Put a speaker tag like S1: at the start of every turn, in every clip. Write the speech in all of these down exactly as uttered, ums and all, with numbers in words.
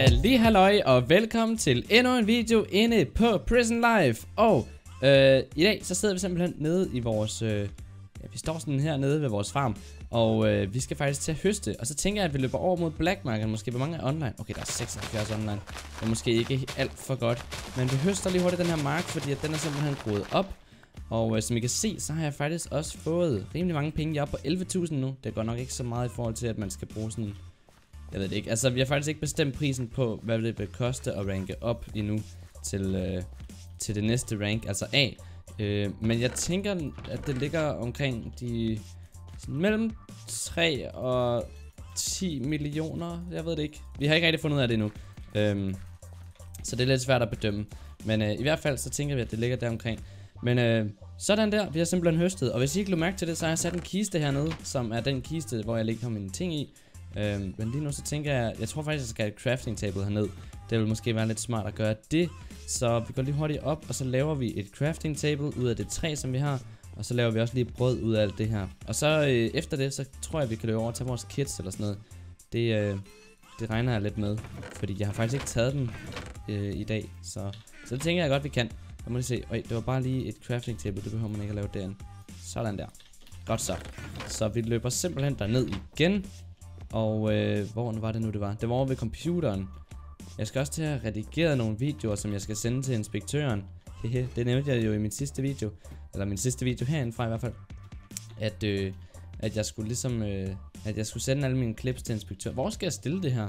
S1: Halli halløj og velkommen til endnu en video inde på Prison Life. Og øh, i dag så sidder vi simpelthen nede i vores øh, ja, vi står sådan her nede ved vores farm. Og øh, vi skal faktisk til at høste. Og så tænker jeg at vi løber over mod Black Market. Måske hvor mange er online? Okay, der er seksoghalvfjerds online. Det er måske ikke alt for godt. Men vi høster lige hurtigt den her mark, fordi at den er simpelthen groet op. Og øh, som I kan se, så har jeg faktisk også fået rimelig mange penge. Jeg er oppe på elleve tusind nu. Det går nok ikke så meget i forhold til at man skal bruge sådan, jeg ved det ikke. Altså vi har faktisk ikke bestemt prisen på hvad det vil koste at ranke op endnu til, øh, til det næste rank, altså A. øh, Men jeg tænker at det ligger omkring de sådan mellem tre og ti millioner. Jeg ved det ikke. Vi har ikke rigtig fundet ud af det endnu. øhm, Så det er lidt svært at bedømme. Men øh, i hvert fald så tænker vi at det ligger der omkring. Men øh, sådan der, vi har simpelthen høstet. Og hvis I ikke lå mærke til det, så har jeg sat en kiste hernede, som er den kiste hvor jeg lægger mine ting i. Øhm, men lige nu så tænker jeg, jeg tror faktisk jeg skal have et crafting table herned. Det vil måske være lidt smart at gøre det. Så vi går lige hurtigt op, og så laver vi et crafting table ud af det træ som vi har. Og så laver vi også lige brød ud af alt det her. Og så øh, efter det, så tror jeg vi kan løbe over og tage vores kits eller sådan noget. Det, øh, det regner jeg lidt med, fordi jeg har faktisk ikke taget dem øh, i dag. Så, så det tænker jeg godt vi kan. Jeg må lige se, øj, det var bare lige et crafting table, det behøver man ikke at lave derinde. Sådan der. Godt så. Så vi løber simpelthen derned igen. Og øh, hvor var det nu det var? Det var over ved computeren. Jeg skal også til at redigere nogle videoer, som jeg skal sende til inspektøren. Hehe, det nævnte jeg jo i min sidste video. Eller min sidste video herindefra i hvert fald. At, øh, at jeg skulle ligesom øh, at jeg skulle sende alle mine clips til inspektøren. Hvor skal jeg stille det her?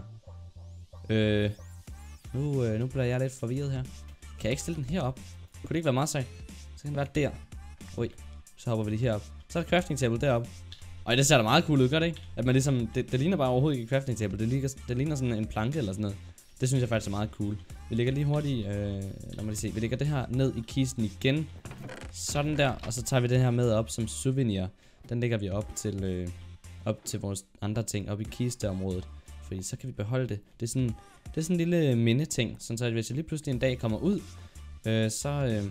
S1: Øh, nu, øh, nu bliver jeg lidt forvirret her. Kan jeg ikke stille den herop? Kunne det ikke være meget sejt? Så kan den være der. Oj, så hopper vi lige herop. Så er der crafting table deroppe. Og det ser da meget cool ud, gør det ikke? At man ligesom, det, det ligner bare overhovedet ikke crafting table. Det ligner, det ligner sådan en planke eller sådan noget. Det synes jeg faktisk er meget cool. Vi lægger lige hurtigt, øh, lad mig lige se. Vi lægger det her ned i kisten igen. Sådan der, og så tager vi det her med op som souvenir. Den lægger vi op til, øh, op til vores andre ting, op i kisteområdet. Fordi så kan vi beholde det. Det er sådan, det er sådan en lille mindeting. Sådan så hvis jeg lige pludselig en dag kommer ud, øh, så... Øh,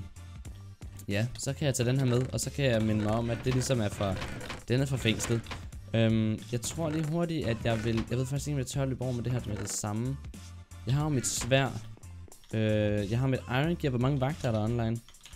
S1: ja, så kan jeg tage den her med, og så kan jeg minde mig om, at det ligesom er fra, den er fra fængslet. Øhm, jeg tror lige hurtigt, at jeg vil, jeg ved faktisk ikke, om jeg tør løbe over med det her med det samme. Jeg har jo mit sværd. Øh, jeg har mit iron gear. Hvor mange vagter er der online?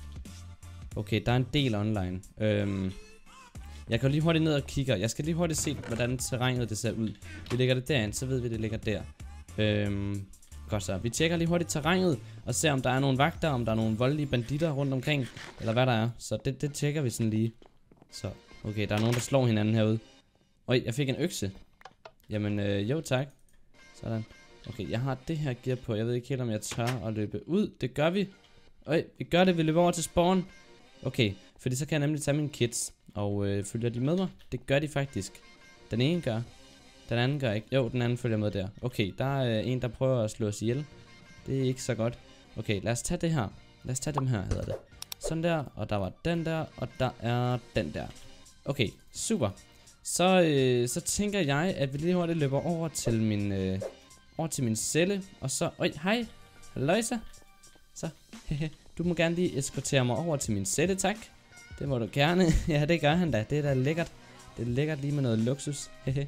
S1: Okay, der er en del online. Øhm, jeg kan lige hurtigt ned og kigge. Jeg skal lige hurtigt se, hvordan terrænet det ser ud. Vi lægger det derind, så ved vi, det ligger der. Øhm, Godt så. Vi tjekker lige hurtigt terrænet og ser om der er nogle vagter, om der er nogle voldelige banditter rundt omkring, eller hvad der er. Så det, det tjekker vi sådan lige. Så, okay, der er nogen der slår hinanden herude. Øj, jeg fik en økse. Jamen, øh, jo tak. Sådan. Okay, jeg har det her gear på. Jeg ved ikke helt om jeg tør at løbe ud. Det gør vi. Øj, vi gør det. Vi løber over til spawn. Okay, fordi så kan jeg nemlig tage mine kits. Og øh, følger de med mig? Det gør de faktisk. Den ene gør. Den anden gør ikke. Jo, den anden følger med der. Okay, der er øh, en, der prøver at slå os ihjel. Det er ikke så godt. Okay, lad os tage det her. Lad os tage dem her, hedder det. Sådan der, og der var den der, og der er den der. Okay, super. Så, øh, så tænker jeg, at vi lige hurtigt løber over til min, øh, over til min celle. Og så, øj, hej. Halløjsa. Så, du må gerne lige eskortere mig over til min celle, tak. Det må du gerne. Ja, det gør han da. Det er da lækkert. Det er lækkert lige med noget luksus.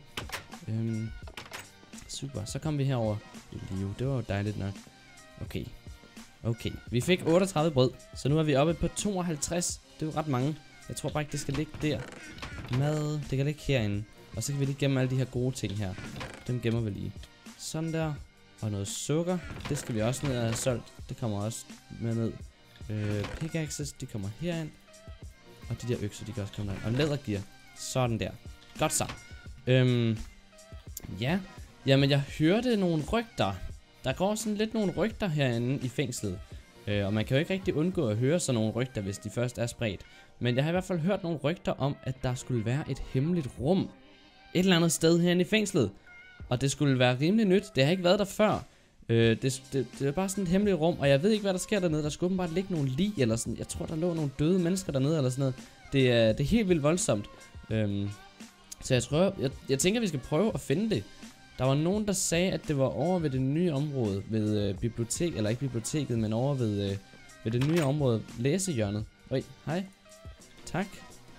S1: Øhm, super, så kom vi herover i live. Det var jo dejligt nok. Okay. Okay, vi fik otteogtredive brød. Så nu er vi oppe på tooghalvtreds. Det er jo ret mange. Jeg tror bare ikke det skal ligge der. Mad, det kan ligge herinde. Og så kan vi lige gemme alle de her gode ting her. Dem gemmer vi lige. Sådan der. Og noget sukker. Det skal vi også ned og have solgt. Det kommer også med ned. øh, Pickaxes, de kommer herind. Og de der økser, de kan også komme der. Og lædergear. Sådan der. Godt så. Øhm Ja, jamen jeg hørte nogle rygter. Der går sådan lidt nogle rygter herinde i fængslet. øh, Og man kan jo ikke rigtig undgå at høre sådan nogle rygter, hvis de først er spredt. Men jeg har i hvert fald hørt nogle rygter om, at der skulle være et hemmeligt rum et eller andet sted herinde i fængslet. Og det skulle være rimelig nyt. Det har ikke været der før. øh, det, det, det er bare sådan et hemmeligt rum. Og jeg ved ikke hvad der sker dernede. Der skulle bare ligge nogle lig eller sådan. Jeg tror der lå nogle døde mennesker dernede eller sådan noget. Det er, det er helt vildt voldsomt. øhm, Så jeg tror, jeg, jeg tænker, vi skal prøve at finde det. Der var nogen, der sagde, at det var over ved det nye område, ved øh, bibliotek, eller ikke biblioteket, men over ved, øh, ved det nye område, læsehjørnet. Oj, hej. Tak.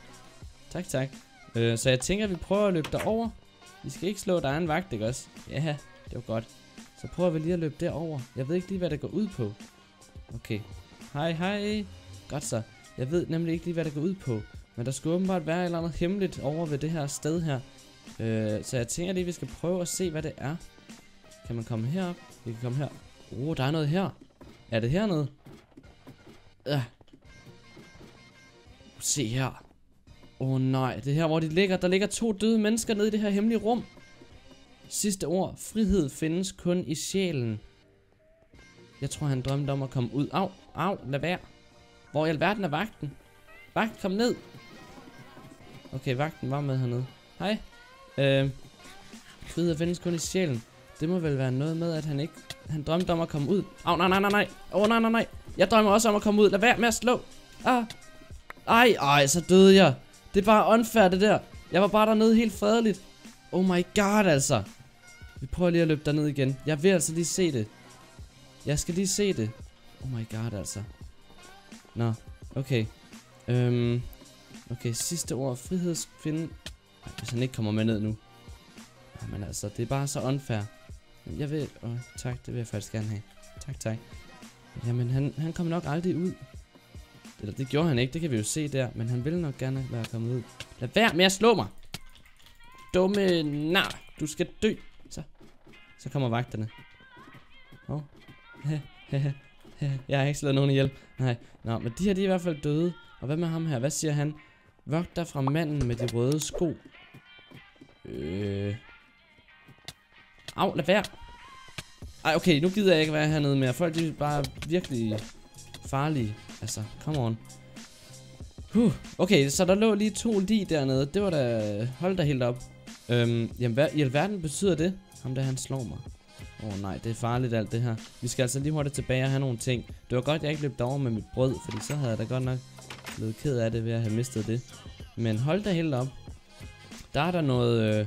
S1: Tak, tak. Øh, så jeg tænker, at vi prøver at løbe derover. Vi skal ikke slå, der er en vagt, ikke også? Ja, det var godt. Så prøver vi lige at løbe derover. Jeg ved ikke lige, hvad det går ud på. Okay. Hej, hej. Godt så. Jeg ved nemlig ikke lige, hvad det går ud på. Men der skulle åbenbart være et eller andet hemmeligt over ved det her sted her. Øh, så jeg tænker lige, vi skal prøve at se, hvad det er. Kan man komme herop? Vi kan komme her. Åh, oh, der er noget her. Er det hernede? Øh. Se her. Åh oh, nej, det er her, hvor de ligger. Der ligger to døde mennesker nede i det her hemmelige rum. Sidste ord. Frihed findes kun i sjælen. Jeg tror, han drømte om at komme ud. Au, au, lad være. Hvor i alverden er vagten? Vagt, kom ned. Okay, vagten var med hernede. Hej. Øh, frihed findes kun i sjælen. Det må vel være noget med, at han ikke... Han drømte om at komme ud. Au, nej, nej, nej, nej. Åh, oh, nej, nej, nej. Jeg drømmer også om at komme ud. Lad være med at slå. Ah. Ej, ej, så døde jeg. Det er bare unfair, det der. Jeg var bare dernede helt fredeligt. Oh my god, altså. Vi prøver lige at løbe derned igen. Jeg vil altså lige se det. Jeg skal lige se det. Oh my god, altså. Nå, okay. Øhm, okay, sidste ord. Frihedskvinde. Ej, hvis han ikke kommer med ned nu. Jamen altså, det er bare så unfair. Jeg vil... Åh, oh, tak, det vil jeg faktisk gerne have. Tak, tak. Jamen, han, han kommer nok aldrig ud. Eller det gjorde han ikke, det kan vi jo se der. Men han ville nok gerne være kommet ud. Lad være med at slå mig. Dumme nar. Du skal dø. Så. Så kommer vagterne. Åh. Oh. Jeg har ikke slået nogen ihjel. Nej. Nå, men de her, de er i hvert fald døde. Og hvad med ham her? Hvad siger han? Vogter fra manden med de røde sko. Øh... Au, lad være. Ej, okay, nu gider jeg ikke være hernede mere. Folk, de er bare virkelig farlige. Altså, come on. Huh. Okay, så der lå lige to lig dernede. Det var da... Hold da helt op. Øhm, jamen, hvad i alverden betyder det? Ham der, han slår mig. Åh oh, nej, det er farligt alt det her. Vi skal altså lige hurtigt tilbage og have nogle ting. Det var godt, jeg ikke løb over med mit brød, fordi så havde jeg da godt nok blevet ked af det ved at have mistet det. Men hold da helt op. Der er der noget... Øh...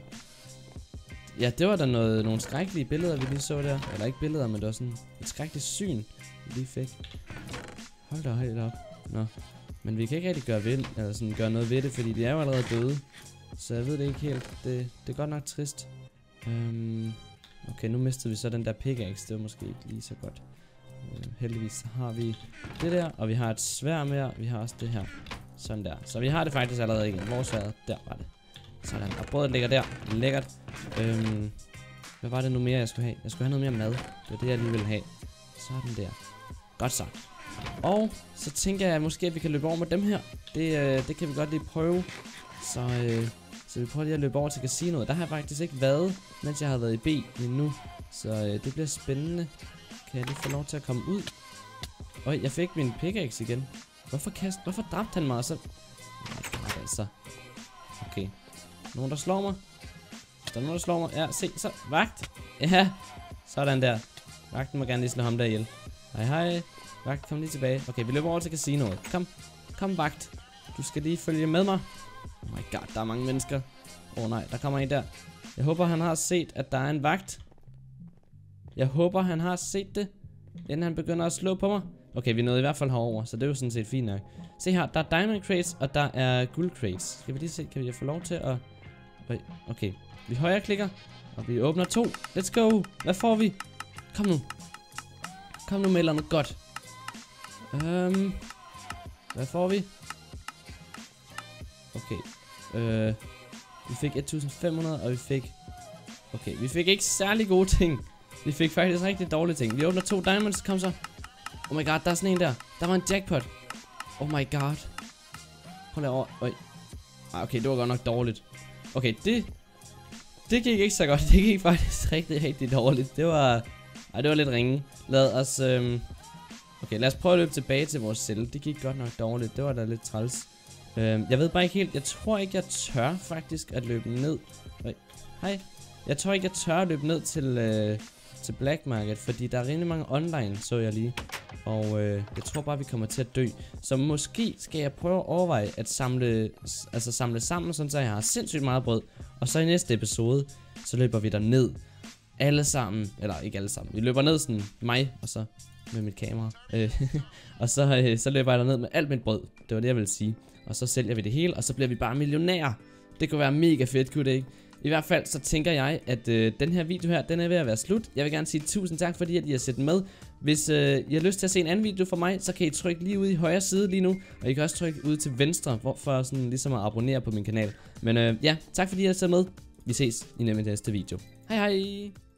S1: Ja, det var der noget, nogle skrækkelige billeder, vi lige så der. Eller ikke billeder, men det var sådan et skrækkeligt syn, vi lige fik. Hold da helt op. Nå. Men vi kan ikke rigtig gøre, ved, eller sådan gøre noget ved det, fordi de er jo allerede døde. Så jeg ved det ikke helt. Det, det er godt nok trist. Øhm, okay, nu mistede vi så den der pickaxe. Det var måske ikke lige så godt. Øh, heldigvis så har vi det der, og vi har et sværd mere. Vi har også det her. Sådan der. Så vi har det faktisk allerede igen. Vores sværd, der var det. Sådan, og brødet ligger der. Lækkert. Øhm, hvad var det nu mere, jeg skulle have? Jeg skulle have noget mere mad. Det var det, jeg lige ville have. Sådan der. Godt så. Og så tænker jeg måske, at vi kan løbe over med dem her. Det, øh, det kan vi godt lige prøve. Så, øh, så vi prøver lige at løbe over til casinoet. Der har jeg faktisk ikke været, mens jeg har været i B endnu. Så øh, det bliver spændende. Kan jeg lige få lov til at komme ud? Øj, jeg fik min pickaxe igen. Hvorfor kast? Hvorfor dræbte han mig så? Nej, altså. Okay. Nogen, der slår mig? Der er nogen, der slår mig. Ja, se, så. Vagt. Ja. Sådan der. Vagten må gerne lige slå ham der ihjel. Hej, hej. Vagt, kom lige tilbage. Okay, vi løber over til casinoet. Kom. Kom, vagt. Du skal lige følge med mig. Oh my god, der er mange mennesker. Åh oh, nej, der kommer en der. Jeg håber, han har set, at der er en vagt. Jeg håber, han har set det, inden han begynder at slå på mig. Okay, vi nåede i hvert fald herover, så det er jo sådan set fint nok. Se her, der er diamond crates, og der er guld crates. Skal vi lige se, kan vi få lov til at... Okay, vi højre klikker, og vi åbner to. Let's go. Hvad får vi? Kom nu. Kom nu med noget godt. Øhm, hvad får vi? Okay. Øh, vi fik et tusind fem hundrede, og vi fik... Okay, vi fik ikke særlig gode ting. Vi fik faktisk rigtig dårlige ting. Vi åbner to diamonds, kom så. Oh my god, der er sådan en der. Der var en jackpot. Oh my god. Prøv lige over. Øj. Ah, okay, det var godt nok dårligt. Okay, det... Det gik ikke så godt. Det gik faktisk rigtig, rigtig dårligt. Det var... Ej, det var lidt ringe. Lad os... Øhm... Okay, lad os prøve at løbe tilbage til vores celle. Det gik godt nok dårligt. Det var da lidt træls. Øhm, jeg ved bare ikke helt... Jeg tror ikke, jeg tør faktisk at løbe ned. Øj. Hej. Jeg tror ikke, jeg tør at løbe ned til... Øh... til Black Market, fordi der er rigtig mange online, så jeg lige. Og øh, jeg tror bare, vi kommer til at dø. Så måske skal jeg prøve at overveje at samle, altså samle sammen, sådan så jeg har sindssygt meget brød. Og så i næste episode, så løber vi der ned alle sammen, eller ikke alle sammen. Vi løber ned sådan mig, og så med mit kamera. Øh, og så, øh, så løber jeg der ned med alt mit brød. Det var det, jeg ville sige. Og så sælger vi det hele, og så bliver vi bare millionærer. Det kunne være mega fedt, kunne det ikke? I hvert fald så tænker jeg, at øh, den her video her, den er ved at være slut. Jeg vil gerne sige tusind tak, fordi at I har set med. Hvis øh, I har lyst til at se en anden video fra mig, så kan I trykke lige ude i højre side lige nu. Og I kan også trykke ude til venstre, hvor for sådan ligesom at abonnere på min kanal. Men øh, ja, tak fordi I har set med. Vi ses i næste video. Hej hej!